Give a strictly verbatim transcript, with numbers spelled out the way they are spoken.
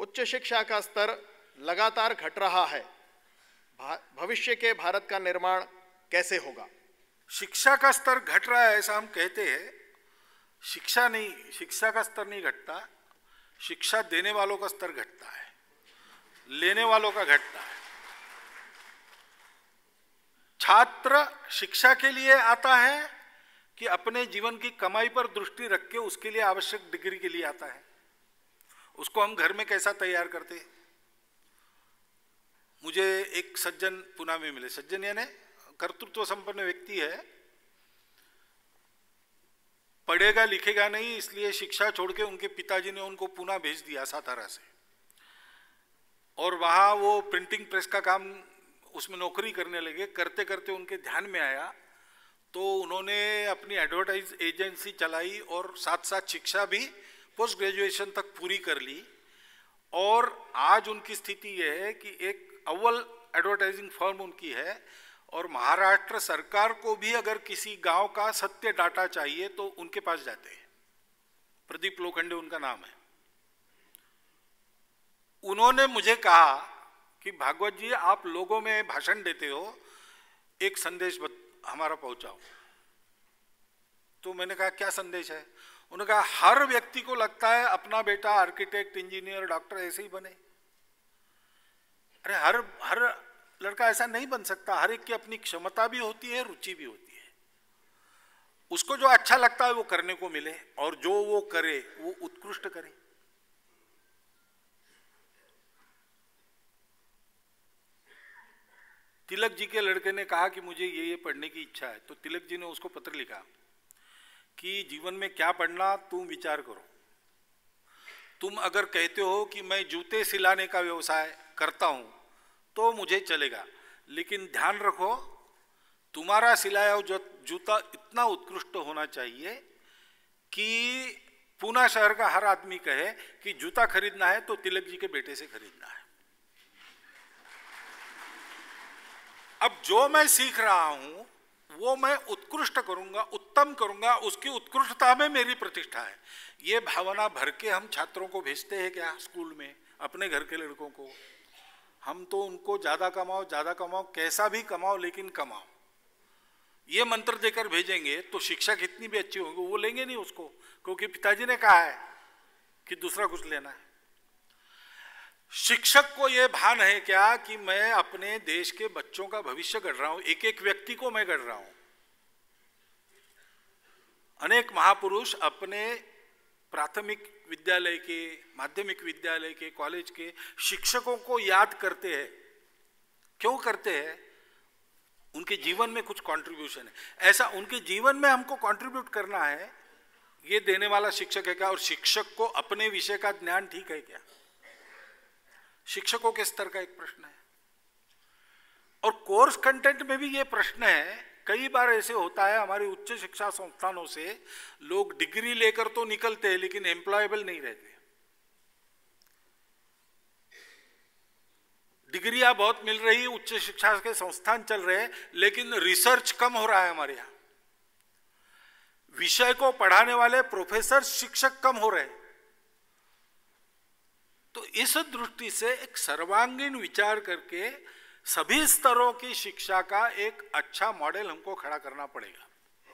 उच्च शिक्षा का स्तर लगातार घट रहा है, भविष्य के भारत का निर्माण कैसे होगा? शिक्षा का स्तर घट रहा है ऐसा हम कहते हैं, शिक्षा नहीं, शिक्षा का स्तर नहीं घटता, शिक्षा देने वालों का स्तर घटता है, लेने वालों का घटता है। छात्र शिक्षा के लिए आता है कि अपने जीवन की कमाई पर दृष्टि रख के उसके लिए आवश्यक डिग्री के लिए आता है? उसको हम घर में कैसा तैयार करते हैं? मुझे एक सज्जन पुणे में मिले, सज्जन यानी कर्तृत्व संपन्न व्यक्ति है, पढ़ेगा लिखेगा नहीं इसलिए शिक्षा छोड़ के उनके पिताजी ने उनको पुणे भेज दिया सातारा से, और वहां वो प्रिंटिंग प्रेस का काम उसमें नौकरी करने लगे। करते करते उनके ध्यान में आया तो उन्होंने अपनी एडवर्टाइज एजेंसी चलाई और साथ साथ शिक्षा भी पोस्ट ग्रेजुएशन तक पूरी कर ली, और आज उनकी स्थिति यह है कि एक अव्वल एडवर्टाइजिंग फर्म उनकी है, और महाराष्ट्र सरकार को भी अगर किसी गांव का सत्य डाटा चाहिए तो उनके पास जाते हैं। प्रदीप लोखंडे उनका नाम है। उन्होंने मुझे कहा कि भागवत जी आप लोगों में भाषण देते हो, एक संदेश हमारा पहुंचाओ। तो मैंने कहा क्या संदेश है? उन्होंने कहा हर व्यक्ति को लगता है अपना बेटा आर्किटेक्ट, इंजीनियर, डॉक्टर ऐसे ही बने। अरे हर हर लड़का ऐसा नहीं बन सकता, हर एक की अपनी क्षमता भी होती है, रुचि भी होती है। उसको जो अच्छा लगता है वो करने को मिले, और जो वो करे वो उत्कृष्ट करे। तिलक जी के लड़के ने कहा कि मुझे ये ये पढ़ने की इच्छा है, तो तिलक जी ने उसको पत्र लिखा कि जीवन में क्या पढ़ना तुम विचार करो। तुम अगर कहते हो कि मैं जूते सिलाने का व्यवसाय करता हूं तो मुझे चलेगा, लेकिन ध्यान रखो तुम्हारा सिलाया हुआ जूता इतना उत्कृष्ट होना चाहिए कि पुणे शहर का हर आदमी कहे कि जूता खरीदना है तो तिलक जी के बेटे से खरीदना है। अब जो मैं सीख रहा हूं वो मैं उत्कृष्ट करूंगा, उत्तम करूंगा, उसकी उत्कृष्टता में मेरी प्रतिष्ठा है। ये भावना भर के हम छात्रों को भेजते हैं क्या स्कूल में, अपने घर के लड़कों को? हम तो उनको ज्यादा कमाओ ज्यादा कमाओ, कैसा भी कमाओ लेकिन कमाओ, ये मंत्र देकर भेजेंगे तो शिक्षा कितनी भी अच्छी होगी वो लेंगे नहीं उसको, क्योंकि पिताजी ने कहा है कि दूसरा कुछ लेना है। शिक्षक को यह भान है क्या कि मैं अपने देश के बच्चों का भविष्य गढ़ रहा हूं, एक एक व्यक्ति को मैं गढ़ रहा हूं। अनेक महापुरुष अपने प्राथमिक विद्यालय के, माध्यमिक विद्यालय के, कॉलेज के शिक्षकों को याद करते हैं। क्यों करते हैं? उनके जीवन में कुछ कंट्रीब्यूशन है, ऐसा उनके जीवन में हमको कंट्रीब्यूट करना है, ये देने वाला शिक्षक है क्या? और शिक्षक को अपने विषय का ज्ञान ठीक है क्या? शिक्षकों के स्तर का एक प्रश्न है। और कोर्स कंटेंट में भी ये प्रश्न है। कई बार ऐसे होता है हमारी उच्च शिक्षा संस्थानों से लोग डिग्री लेकर तो निकलते हैं लेकिन एम्प्लॉयबल नहीं रहते। डिग्रियां बहुत मिल रही है, उच्च शिक्षा के संस्थान चल रहे हैं, लेकिन रिसर्च कम हो रहा है हमारे यहां। विषय को पढ़ाने वाले प्रोफेसर, शिक्षक कम हो रहे हैं। तो इस दृष्टि से एक सर्वांगीण विचार करके सभी स्तरों की शिक्षा का एक अच्छा मॉडल हमको खड़ा करना पड़ेगा।